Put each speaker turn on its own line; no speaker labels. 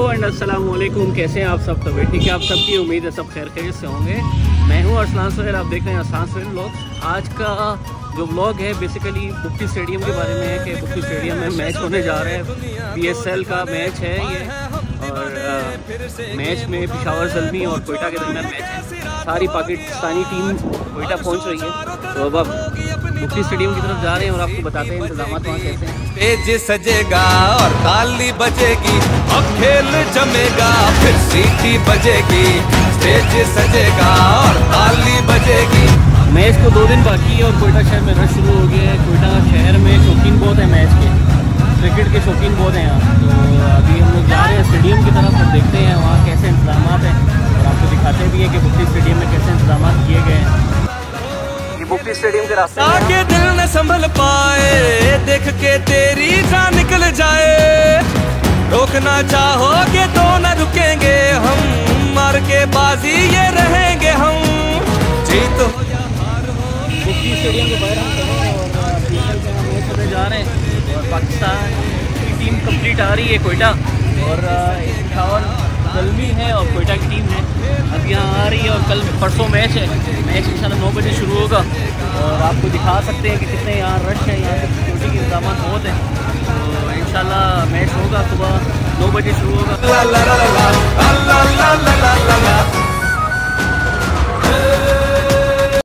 And अस्सलाम वालेकुम। कैसे हैं आप सब? तो ठीक है, आप सबकी उम्मीद है सब खैर खैरियत से होंगे। मैं हूं अरसलान सोहेल, आप देख रहे हैं अरसलान सोहेल व्लॉग। आज का जो व्लॉग है बेसिकली बुफ्टी स्टेडियम के बारे में है कि बुफ्टी स्टेडियम में मैच होने जा रहे हैं। PSL का मैच है ये, और मैच में पेशावर ज़ल्मी और कोयटा के दरमियान मैच है। सारी पाकिस्तानी टीम कोयटा पहुंच रही है, तो अब बुफ्टी स्टेडियम की तरफ जा रहे हैं और आपको बताते हैं इंतजाम वहाँ कैसे हैं।
स्टेज सजेगा और ताली बजेगी, अब खेल जमेगा, फिर सीटी बजेगी। स्टेज सजेगा और ताली बजेगी।
मैच को 2 दिन बाकी है और कोयटा शहर में रश शुरू हो गया है। कोयटा शहर में शौकीन बहुत है मैच के, क्रिकेट के शौकीन बहुत हैं यहाँ। तो अभी हम लोग जा रहे हैं स्टेडियम की तरफ और देखते हैं वहाँ कैसे इंतजाम हैं, और आपको दिखाते भी हैं कि बुफ्टी स्टेडियम में कैसे इंतजाम किए गए हैं। ये बुफ्टी स्टेडियम के रास्ते
आगे दिल न संभल पाए, देख के तेरी जान निकल जाए। रोकना चाहोगे तो न रुकेंगे हम, मार के बाजी ये रहेंगे हम। जीत हो या हार हो।
बुफ्टी स्टेडियम के बाहर हम खड़े हैं और PSL से हम मैच होने जा रहे हैं और पाकिस्तान की टीम कंप्लीट आ रही है कोयटा, और पेशावर ज़ल्मी है और कोयटा की टीम है अब यहाँ आ रही है। और कल परसों मैच है, मैच इंशाल्लाह 9 बजे शुरू होगा और आपको दिखा सकते हैं कि कितने यहाँ रश है। यहाँ पर सिक्योरिटी के इंतजाम बहुत हैं, तो इंशाल्लाह मैच होगा सुबह 9 बजे शुरू होगा।